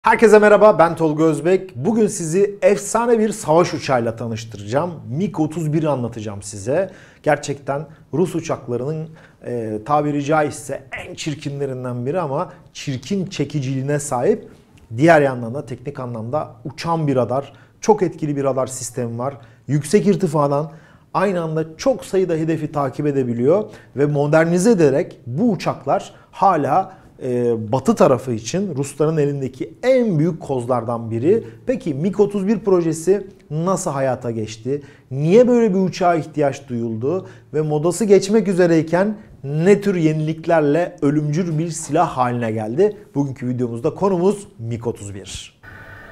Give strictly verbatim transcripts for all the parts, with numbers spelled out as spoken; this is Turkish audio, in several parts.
Herkese merhaba, ben Tolga Özbek. Bugün sizi efsane bir savaş uçağıyla tanıştıracağım. MiG otuz bir'i anlatacağım size. Gerçekten Rus uçaklarının e, tabiri caizse en çirkinlerinden biri ama çirkin çekiciliğine sahip. Diğer yandan da teknik anlamda uçan bir radar, çok etkili bir radar sistemi var. Yüksek irtifadan aynı anda çok sayıda hedefi takip edebiliyor ve modernize ederek bu uçaklar hala Batı tarafı için Rusların elindeki en büyük kozlardan biri. Peki MiG otuz bir projesi nasıl hayata geçti? Niye böyle bir uçağa ihtiyaç duyuldu? Ve modası geçmek üzereyken ne tür yeniliklerle ölümcül bir silah haline geldi? Bugünkü videomuzda konumuz MiG otuz bir.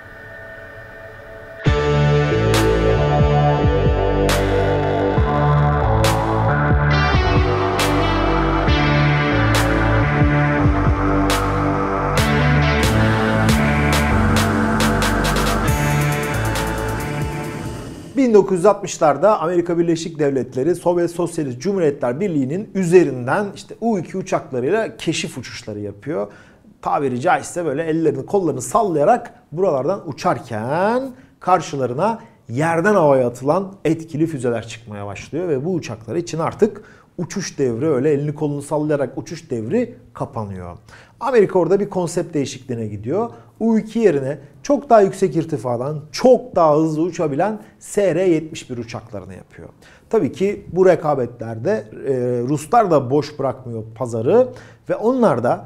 bin dokuz yüz altmışlarda Amerika Birleşik Devletleri Sovyet Sosyalist Cumhuriyetler Birliği'nin üzerinden işte U iki uçaklarıyla keşif uçuşları yapıyor. Tabiri caizse böyle ellerini kollarını sallayarak buralardan uçarken karşılarına yerden havaya atılan etkili füzeler çıkmaya başlıyor ve bu uçaklar için artık uçuş devri, öyle elini kolunu sallayarak uçuş devri kapanıyor. Amerika orada bir konsept değişikliğine gidiyor. U iki yerine çok daha yüksek irtifadan çok daha hızlı uçabilen S R yetmiş bir uçaklarını yapıyor. Tabii ki bu rekabetlerde e, Ruslar da boş bırakmıyor pazarı ve onlar da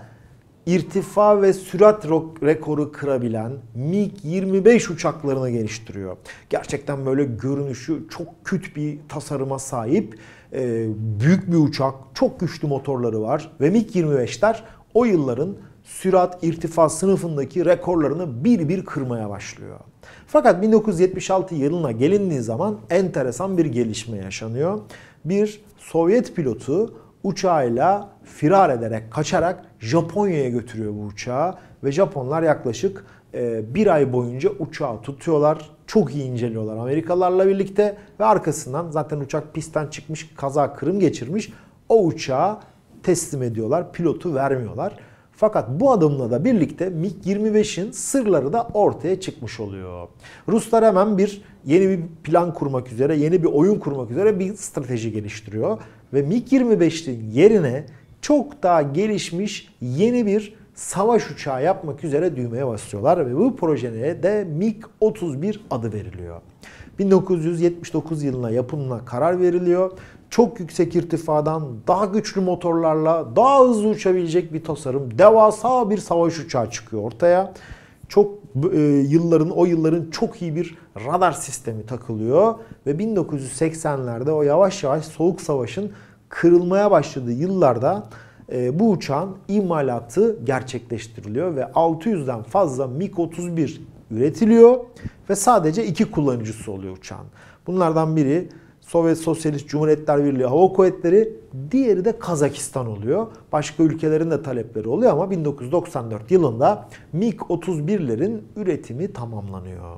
irtifa ve sürat rekoru kırabilen MiG yirmi beş uçaklarını geliştiriyor. Gerçekten böyle görünüşü çok küt bir tasarıma sahip e, büyük bir uçak, çok güçlü motorları var ve MiG yirmi beşler o yılların sürat, irtifa sınıfındaki rekorlarını bir bir kırmaya başlıyor. Fakat bin dokuz yüz yetmiş altı yılına gelindiği zaman enteresan bir gelişme yaşanıyor. Bir Sovyet pilotu uçağıyla firar ederek, kaçarak Japonya'ya götürüyor bu uçağı ve Japonlar yaklaşık bir ay boyunca uçağı tutuyorlar. Çok iyi inceliyorlar Amerikalılarla birlikte ve arkasından zaten uçak pistten çıkmış, kaza kırım geçirmiş. O uçağı teslim ediyorlar, pilotu vermiyorlar. Fakat bu adımla da birlikte MiG yirmi beşin sırları da ortaya çıkmış oluyor. Ruslar hemen bir yeni bir plan kurmak üzere, yeni bir oyun kurmak üzere bir strateji geliştiriyor. Ve MiG yirmi beşin yerine çok daha gelişmiş yeni bir savaş uçağı yapmak üzere düğmeye basıyorlar. Ve bu projeye de MiG otuz bir adı veriliyor. bin dokuz yüz yetmiş dokuz yılına yapımına karar veriliyor. Çok yüksek irtifadan daha güçlü motorlarla daha hızlı uçabilecek bir tasarım, devasa bir savaş uçağı çıkıyor ortaya. Çok e, yılların o yılların çok iyi bir radar sistemi takılıyor ve bin dokuz yüz seksenlerde o yavaş yavaş Soğuk Savaş'ın kırılmaya başladığı yıllarda e, bu uçağın imalatı gerçekleştiriliyor ve altı yüzden fazla MiG otuz bir üretiliyor ve sadece iki kullanıcısı oluyor uçağın. Bunlardan biri Sovyet Sosyalist Cumhuriyetler Birliği Hava Kuvvetleri, diğeri de Kazakistan oluyor. Başka ülkelerin de talepleri oluyor ama bin dokuz yüz doksan dört yılında MiG otuz birlerin üretimi tamamlanıyor.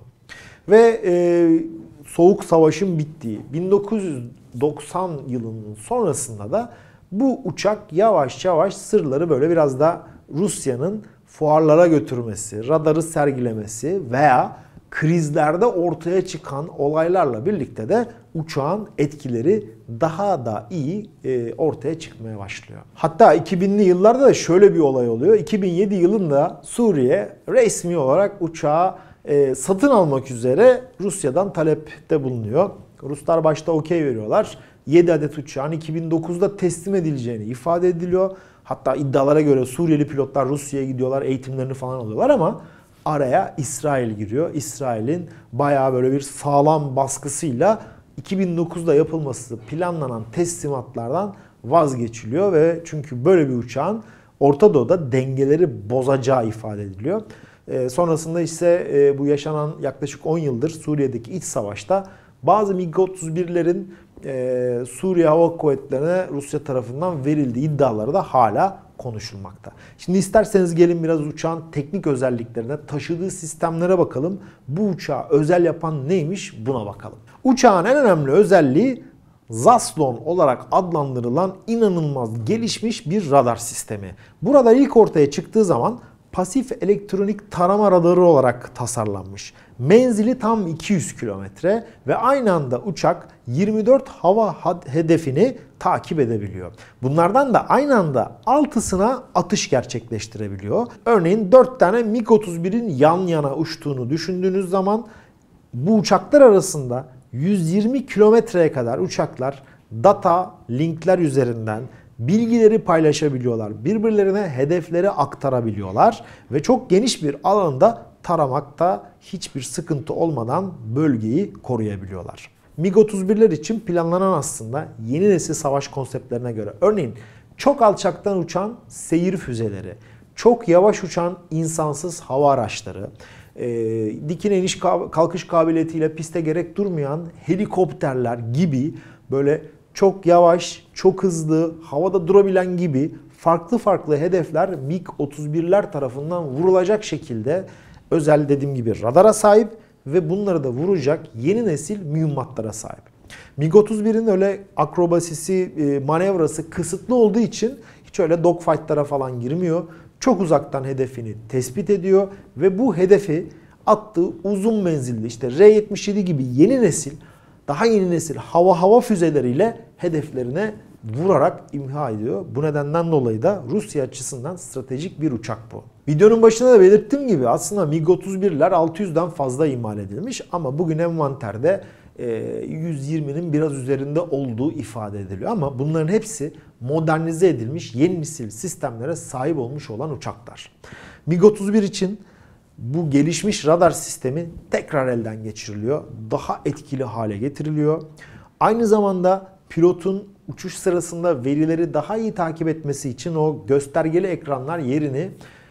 Ve e, Soğuk Savaş'ın bittiği bin dokuz yüz doksan yılının sonrasında da bu uçak yavaş yavaş sırları böyle biraz da Rusya'nın fuarlara götürmesi, radarı sergilemesi veya krizlerde ortaya çıkan olaylarla birlikte de uçağın etkileri daha da iyi ortaya çıkmaya başlıyor. Hatta iki binli yıllarda da şöyle bir olay oluyor. iki bin yedi yılında Suriye resmi olarak uçağı satın almak üzere Rusya'dan talepte bulunuyor. Ruslar başta okey veriyorlar. yedi adet uçağın iki bin dokuzda teslim edileceğini ifade ediliyor. Hatta iddialara göre Suriyeli pilotlar Rusya'ya gidiyorlar, eğitimlerini falan alıyorlar ama araya İsrail giriyor. İsrail'in bayağı böyle bir sağlam baskısıyla iki bin dokuzda yapılması planlanan teslimatlardan vazgeçiliyor ve çünkü böyle bir uçağın Orta Doğu'da dengeleri bozacağı ifade ediliyor. E, sonrasında ise e, bu yaşanan yaklaşık on yıldır Suriye'deki iç savaşta bazı MiG otuz birlerin e, Suriye Hava Kuvvetleri'ne Rusya tarafından verildiği iddiaları da hala konuşulmakta. Şimdi isterseniz gelin biraz uçağın teknik özelliklerine, taşıdığı sistemlere bakalım. Bu uçağı özel yapan neymiş buna bakalım. Uçağın en önemli özelliği Zaslon olarak adlandırılan inanılmaz gelişmiş bir radar sistemi. Bu radar ilk ortaya çıktığı zaman pasif elektronik tarama radarı olarak tasarlanmış. Menzili tam iki yüz kilometre ve aynı anda uçak yirmi dört hava hedefini takip edebiliyor. Bunlardan da aynı anda altısına atış gerçekleştirebiliyor. Örneğin dört tane MiG otuz birin yan yana uçtuğunu düşündüğünüz zaman bu uçaklar arasında yüz yirmi kilometreye kadar uçaklar data linkler üzerinden bilgileri paylaşabiliyorlar. Birbirlerine hedefleri aktarabiliyorlar ve çok geniş bir alanda taramakta hiçbir sıkıntı olmadan bölgeyi koruyabiliyorlar. MiG otuz birler için planlanan aslında yeni nesil savaş konseptlerine göre örneğin çok alçaktan uçan seyir füzeleri, çok yavaş uçan insansız hava araçları, e, dikine iniş kalkış kabiliyetiyle piste gerek durmayan helikopterler gibi böyle çok yavaş, çok hızlı, havada durabilen gibi farklı farklı hedefler MiG otuz birler tarafından vurulacak şekilde özel dediğim gibi radara sahip ve bunları da vuracak yeni nesil mühimmatlara sahip. MiG otuz birin öyle akrobasisi, manevrası kısıtlı olduğu için hiç öyle dogfight'lara falan girmiyor. Çok uzaktan hedefini tespit ediyor ve bu hedefi attığı uzun menzilli işte R yetmiş yedi gibi yeni nesil, daha yeni nesil hava hava füzeleriyle hedeflerine vurarak imha ediyor. Bu nedenden dolayı da Rusya açısından stratejik bir uçak bu. Videonun başında da belirttiğim gibi aslında MiG otuz birler altı yüzden fazla imal edilmiş ama bugün envanterde yüz yirminin biraz üzerinde olduğu ifade ediliyor. Ama bunların hepsi modernize edilmiş yeni nesil sistemlere sahip olmuş olan uçaklar. MiG otuz bir için bu gelişmiş radar sistemi tekrar elden geçiriliyor. Daha etkili hale getiriliyor. Aynı zamanda pilotun uçuş sırasında verileri daha iyi takip etmesi için o göstergeli ekranlar yerini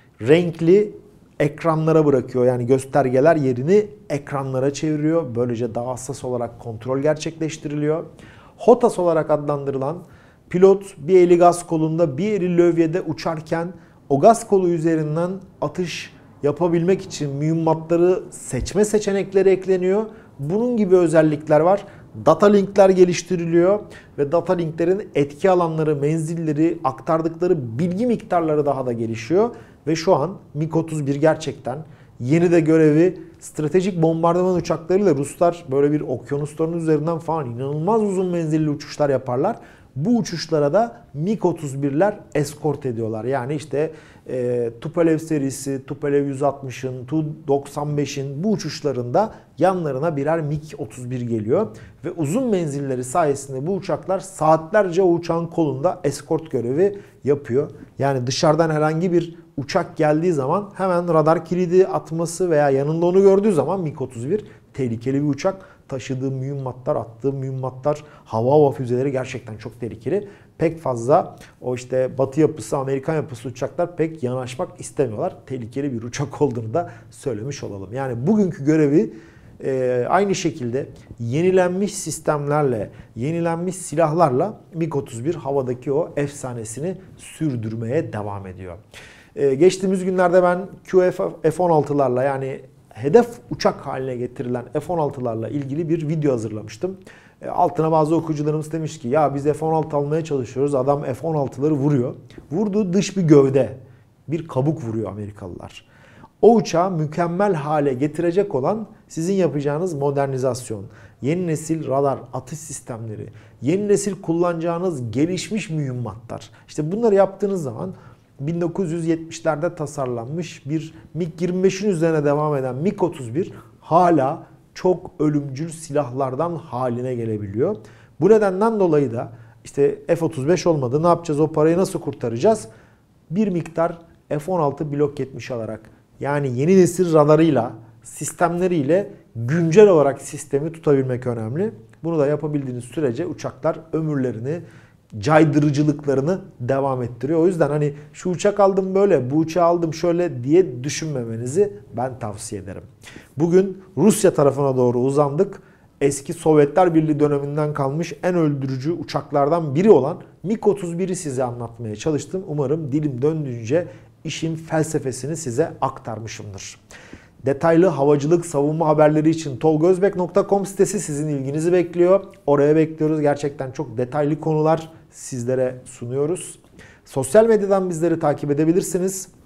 renkli ekranlara bırakıyor. Yani göstergeler yerini ekranlara çeviriyor. Böylece daha hassas olarak kontrol gerçekleştiriliyor. H O T A S olarak adlandırılan pilot bir eli gaz kolunda bir eli lövyede uçarken o gaz kolu üzerinden atış yapabilmek için mühimmatları seçme seçenekleri ekleniyor. Bunun gibi özellikler var. Data linkler geliştiriliyor ve data linklerin etki alanları, menzilleri, aktardıkları bilgi miktarları daha da gelişiyor. Ve şu an MiG otuz bir gerçekten yeni de görevi stratejik bombardıman uçaklarıyla Ruslar böyle bir okyanusların üzerinden falan inanılmaz uzun menzilli uçuşlar yaparlar. Bu uçuşlara da MiG otuz birler eskort ediyorlar. Yani işte e, Tupolev serisi, Tupolev yüz altmışın, Tu doksan beşin bu uçuşlarında yanlarına birer MiG otuz bir geliyor. Ve uzun menzilleri sayesinde bu uçaklar saatlerce o uçağın kolunda eskort görevi yapıyor. Yani dışarıdan herhangi bir uçak geldiği zaman hemen radar kilidi atması veya yanında onu gördüğü zaman MiG otuz bir tehlikeli bir uçak. Taşıdığı mühimmatlar, attığı mühimmatlar, hava hava füzeleri gerçekten çok tehlikeli. Pek fazla o işte Batı yapısı, Amerikan yapısı uçaklar pek yanaşmak istemiyorlar. Tehlikeli bir uçak olduğunu da söylemiş olalım. Yani bugünkü görevi e, aynı şekilde yenilenmiş sistemlerle, yenilenmiş silahlarla MiG otuz bir havadaki o efsanesini sürdürmeye devam ediyor. E, geçtiğimiz günlerde ben Q F on altılarla yani hedef uçak haline getirilen F on altılarla ilgili bir video hazırlamıştım. Altına bazı okuyucularımız demiş ki ya biz F on altı almaya çalışıyoruz. Adam F on altıları vuruyor. Vurduğu dış bir gövde, bir kabuk vuruyor Amerikalılar. O uçağı mükemmel hale getirecek olan sizin yapacağınız modernizasyon, yeni nesil radar, atış sistemleri, yeni nesil kullanacağınız gelişmiş mühimmatlar. İşte bunları yaptığınız zaman bin dokuz yüz yetmişlerde tasarlanmış bir MiG yirmi beşin üzerine devam eden MiG otuz bir hala çok ölümcül silahlardan haline gelebiliyor. Bu nedenden dolayı da işte F otuz beş olmadı, ne yapacağız, o parayı nasıl kurtaracağız? Bir miktar F on altı Block yetmiş alarak yani yeni nesil radarıyla, sistemleriyle güncel olarak sistemi tutabilmek önemli. Bunu da yapabildiğiniz sürece uçaklar ömürlerini, caydırıcılıklarını devam ettiriyor. O yüzden hani şu uçak aldım böyle, bu uçağı aldım şöyle diye düşünmemenizi ben tavsiye ederim. Bugün Rusya tarafına doğru uzandık. Eski Sovyetler Birliği döneminden kalmış en öldürücü uçaklardan biri olan MiG otuz bir'i size anlatmaya çalıştım. Umarım dilim döndüğünce işin felsefesini size aktarmışımdır. Detaylı havacılık, savunma haberleri için tolgozbek nokta com sitesi sizin ilginizi bekliyor. Oraya bekliyoruz. Gerçekten çok detaylı konular sizlere sunuyoruz. Sosyal medyadan bizleri takip edebilirsiniz.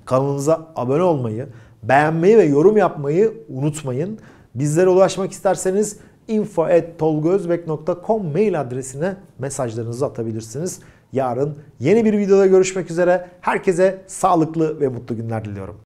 Kanalımıza abone olmayı, beğenmeyi ve yorum yapmayı unutmayın. Bizlere ulaşmak isterseniz info at tolgozbek nokta com mail adresine mesajlarınızı atabilirsiniz. Yarın yeni bir videoda görüşmek üzere. Herkese sağlıklı ve mutlu günler diliyorum.